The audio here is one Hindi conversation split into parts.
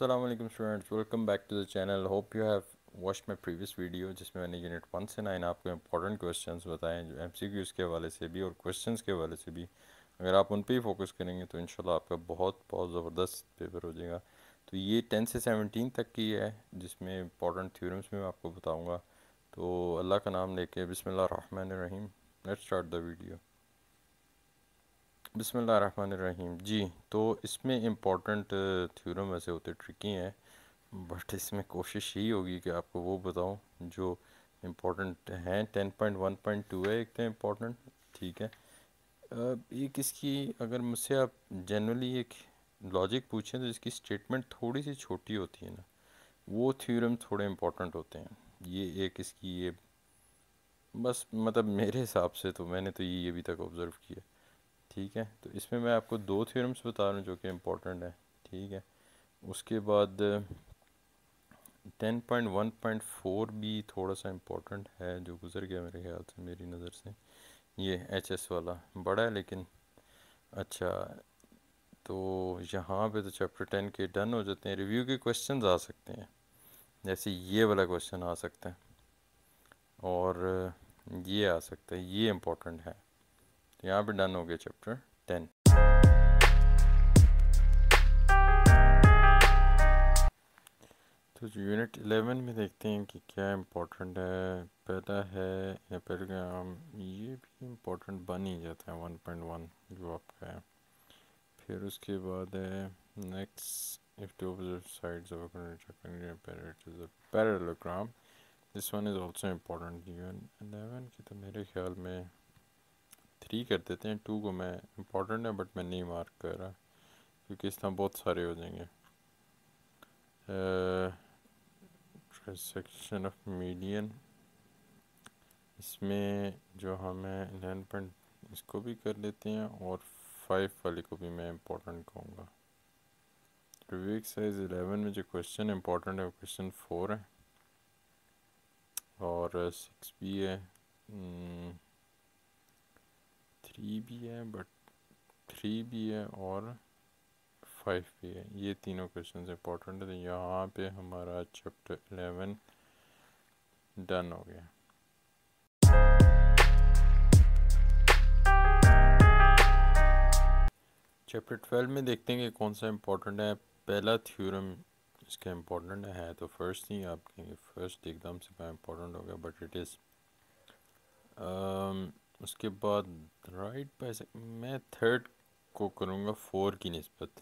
Assalamu alaikum students, welcome back to the channel. Hope you have watched my previous video जिसमें मैंने यूनिट 1 से 9 आपको इम्पोर्टेंट क्वेश्चंस बताए जो MCQs के हवाले से भी और क्वेश्चंस के हवाले से भी। अगर आप उन पे ही फोकस करेंगे तो इंशाल्लाह आपका बहुत बहुत ज़बरदस्त पेपर हो जाएगा। तो ये 10 से 17 तक की है जिसमें इम्पोर्टेंट थ्योरम्स में मैं आपको बताऊँगा। तो अल्लाह का नाम लेके बिस्मिल्लाहिर्रहमानिर्रहीम, लेट्स स्टार्ट द वीडियो। बिस्मिल्लाहिर्रहमानिर्रहीम जी। तो इसमें इम्पोर्टेंट थ्योरम वैसे होते ट्रिकी हैं, बट इसमें कोशिश यही होगी कि आपको वो बताऊं जो इम्पोर्टेंट हैं। 10.1.2 है एक तो इम्पोर्टेंट, ठीक है। एक इसकी अगर मुझसे आप जनरली एक लॉजिक पूछें तो इसकी स्टेटमेंट थोड़ी सी छोटी होती है ना, वो थ्योरम थोड़े इम्पोर्टेंट होते हैं। ये एक इसकी ये बस मतलब मेरे हिसाब से तो मैंने तो ये अभी तक ऑब्ज़र्व किया, ठीक है। तो इसमें मैं आपको दो थ्योरम्स बता रहा हूँ जो कि इम्पोर्टेंट है, ठीक है। उसके बाद 10.1.4 भी थोड़ा सा इम्पोर्टेंट है जो गुजर गया मेरे ख्याल से, मेरी नज़र से। ये HS वाला बड़ा है लेकिन अच्छा। तो यहाँ पे तो चैप्टर 10 के डन हो जाते हैं। रिव्यू के क्वेश्चंस आ सकते हैं, जैसे ये वाला क्वेश्चन आ सकता है और ये आ सकता है, ये इम्पोर्टेंट है। तो यहाँ पे डन हो गया चैप्टर 10। तो यूनिट 11 में देखते हैं कि क्या इम्पोर्टेंट है। पहला है या पैराग्राम, ये भी इम्पोर्टेंट बन ही जाता है 1.1 जो आपका है। फिर उसके बाद है next, if two opposite sides of a parallelogram, this one is also important. Unit 11 की तो मेरे ख्याल में 3 कर देते हैं, 2 को मैं इम्पोर्टेंट है बट मैं नहीं मार्क कर रहा क्योंकि इस तरह बहुत सारे हो जाएंगे। सेक्शन ऑफ मीडियन, इसमें जो हमें 11 इसको भी कर लेते हैं और 5 वाले को भी मैं इम्पोर्टेंट कहूँगा। रिव्यू एक्सरसाइज 11 में जो क्वेश्चन इम्पोर्टेंट है वो क्वेश्चन 4 है और 6 भी है, 3 भी है बट 3 भी है और 5 भी है। ये तीनों क्वेश्चन इम्पोर्टेंट है। तो यहाँ पे हमारा चैप्टर 11 डन हो गया। चैप्टर 12 में देखते हैं कि कौन सा इम्पोर्टेंट है। पहला थ्योरम इसका इम्पोर्टेंट है तो फर्स्ट ही आप कहेंगे फर्स्ट एकदम से क्या इम्पोर्टेंट हो गया, बट इट इज़। उसके बाद राइट बाय, मैं थर्ड को करूँगा 4 की निस्बत,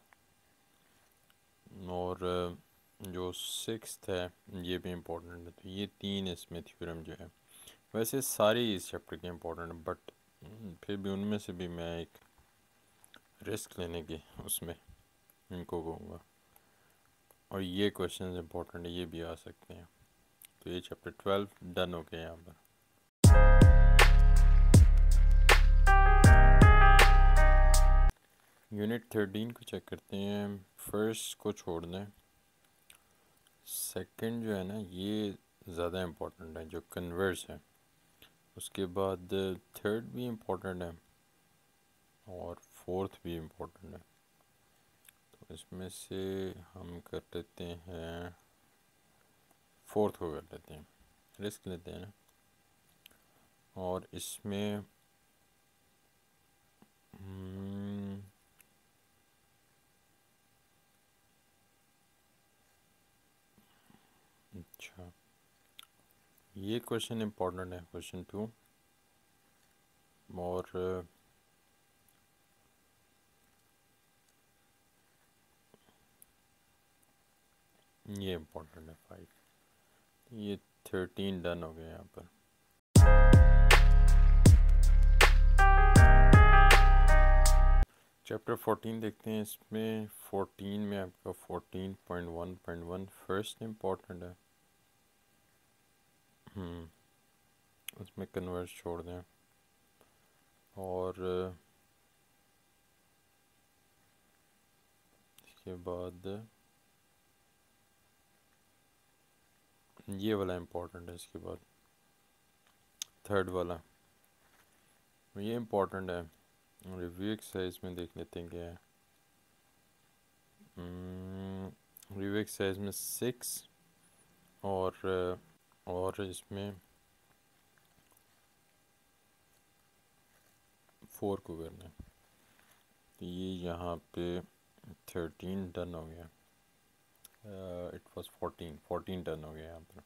और जो 6th है ये भी इम्पोर्टेंट है। तो ये 3 इसमें थ्योरम जो है, वैसे सारे इस चैप्टर के इम्पोर्टेंट है बट फिर भी उनमें से भी मैं एक रिस्क लेने की उसमें इनको कहूँगा। और ये क्वेश्चन इम्पोर्टेंट है, ये भी आ सकते हैं। तो ये चैप्टर 12 डन हो गया यहाँ पर। यूनिट 13 को चेक करते हैं। फर्स्ट को छोड़ दें, सेकंड जो है ना ये ज़्यादा इम्पोर्टेंट है, जो कन्वर्स है। उसके बाद थर्ड भी इम्पोर्टेंट है और फोर्थ भी इम्पोर्टेंट है। तो इसमें से हम कर लेते हैं फोर्थ को कर लेते हैं, रिस्क लेते हैं ना। और इसमें अच्छा, ये क्वेश्चन इम्पोर्टेंट है, क्वेश्चन 2। और ये इम्पोर्टेंट है 5। ये 13 डन हो गया यहाँ पर। चैप्टर 14 देखते हैं। इसमें 14 में आपका 14.1.1 फर्स्ट इम्पोर्टेंट है। उसमें कन्वर्स छोड़ दें और इसके बाद ये वाला इम्पोर्टेंट है। इसके बाद थर्ड वाला ये इम्पोर्टेंट है। रिव्यू एक्सरसाइज में देख लेते हैं क्या है। रिव्यू एक्सरसाइज में 6 और इसमें 4 को करना है। तो ये यहाँ पे 13 डन हो गया। इट वाज 14 डन हो गया यहाँ पर।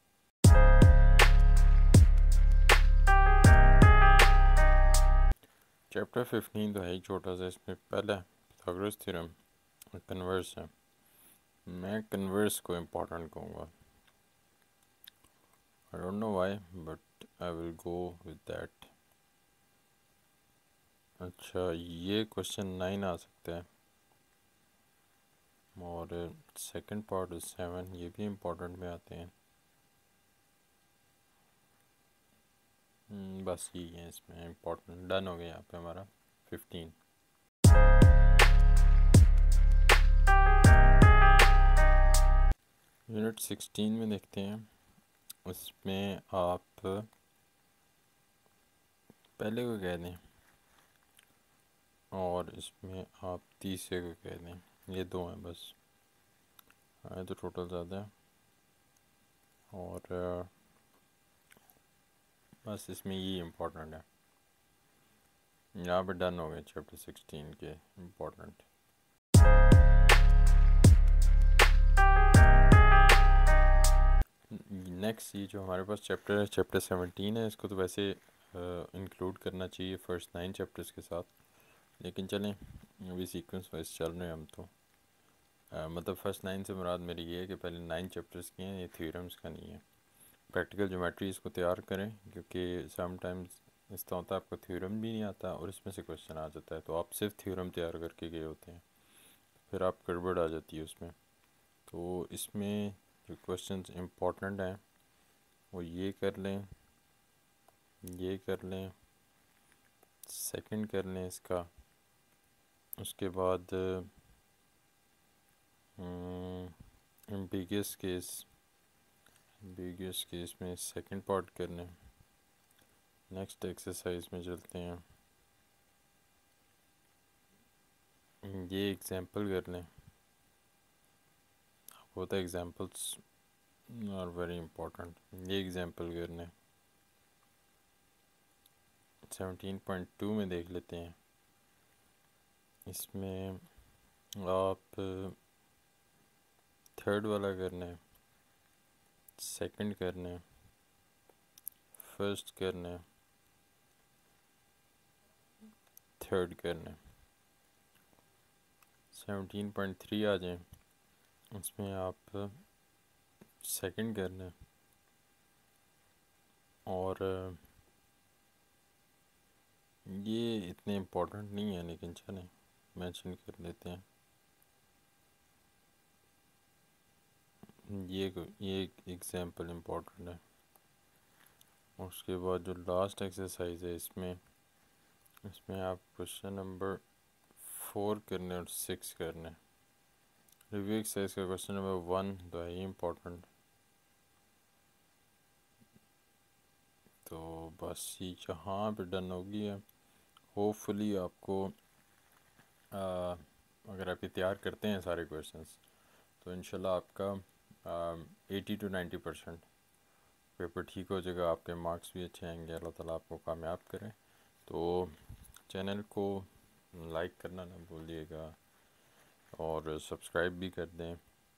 चैप्टर 15 तो है ही छोटा सा। इसमें पहला पाइथागोरस थ्योरम कन्वर्स है। मैं कन्वर्स को इम्पोर्टेंट कहूँगा। I don't know why but I will go with that. अच्छा, ये क्वेश्चन 9 आ सकता है और सेकंड पार्ट 7 ये भी इम्पोर्टेंट में आते हैं। बस यही है इसमें इम्पोर्टेंट। डन हो गया यहाँ पे हमारा 15। यूनिट 16 में देखते हैं। उसमें आप पहले को कह दें और इसमें आप तीसरे को कह दें। ये दो हैं बस, आए तो टोटल ज़्यादा है। और बस इसमें ये इम्पोर्टेंट है। यहाँ पे डन हो गए चैप्टर 16 के इम्पोर्टेंट। नेक्स्ट ये जो हमारे पास चैप्टर है चैप्टर 17 है। इसको तो वैसे इंक्लूड करना चाहिए फर्स्ट 9 चैप्टर्स के साथ, लेकिन चलें अभी सीक्वेंस वाइज चल रहे हैं हम तो। मतलब फर्स्ट 9 से मुराद मेरी ये है कि पहले 9 चैप्टर्स किए हैं, ये थ्योरम्स का नहीं है। प्रैक्टिकल ज्योमेट्री इसको तैयार करें, क्योंकि समटाइम्स इस तरह होता है आपको थ्योरम भी नहीं आता और इसमें से क्वेश्चन आ जाता है, तो आप सिर्फ थ्योरम तैयार करके गए होते हैं, फिर आप गड़बड़ आ जाती है उसमें। तो इसमें जो क्वेश्चंस इम्पोर्टेंट हैं वो ये कर लें, ये कर लें, सेकंड कर लें इसका। उसके बाद एम्बिगियस केस में सेकंड पार्ट कर लें। नेक्स्ट एक्सरसाइज में चलते हैं। ये एग्जांपल कर लें। आपको पता है एग्जांपल्स आर वेरी इंपॉर्टेंट। ये एग्जांपल कर लें। 17.2 में देख लेते हैं। इसमें आप थर्ड वाला करना है, सेकंड करना है, फर्स्ट करना है, थर्ड करना है। 17.3 आ जाए, इसमें आप सेकंड करना है और ये इतने इम्पोर्टेंट नहीं है लेकिन चलें मेंशन कर लेते हैं। ये एग्जांपल इम्पोर्टेंट है। उसके बाद जो लास्ट एक्सरसाइज है इसमें आप क्वेश्चन नंबर 4 करने और 6 करने। रिव्यू एक्सरसाइज का क्वेश्चन नंबर 1 तो है ही इम्पोर्टेंट। तो बस ये जहाँ पे डन होगी है। होपफुली आपको अगर आप ये तैयार करते हैं सारे क्वेश्चंस तो इंशाल्लाह आपका 80 to 90% पेपर ठीक हो जाएगा। आपके मार्क्स भी अच्छे आएंगे। अल्लाह ताला आपको कामयाब करें। तो चैनल को लाइक करना ना भूलिएगा और सब्सक्राइब भी कर दें।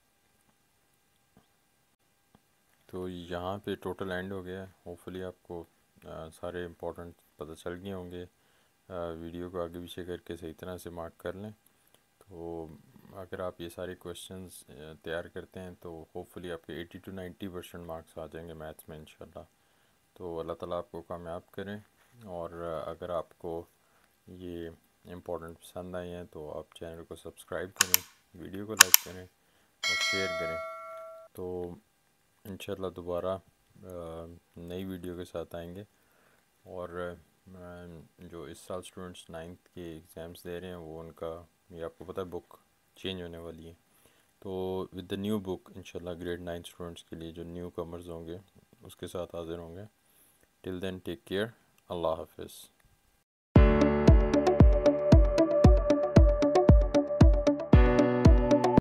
तो यहाँ पे टोटल एंड हो गया। होपफुली आपको सारे इम्पोर्टेंट पता चल गए होंगे। वीडियो को आगे पीछे करके सही तरह से मार्क कर लें। तो अगर आप ये सारे क्वेश्चंस तैयार करते हैं तो होपफुली आपके 80 to 90% मार्क्स आ जाएंगे मैथ्स में इंशाल्लाह। तो अल्लाह ताला आपको कामयाब करें। और अगर आपको ये इम्पोर्टेंट पसंद आए हैं तो आप चैनल को सब्सक्राइब करें, वीडियो को लाइक करें और शेयर करें। तो इंशाल्लाह दोबारा नई वीडियो के साथ आएंगे। और जो इस साल स्टूडेंट्स 9th के एग्ज़ाम्स दे रहे हैं वो उनका ये आपको पता है बुक चेंज होने वाली है। तो विद द न्यू बुक इंशाल्लाह ग्रेड 9 स्टूडेंट्स के लिए जो न्यू कमर्स होंगे उसके साथ हाजिर होंगे। Till then take care. अल्लाह हाफिज़।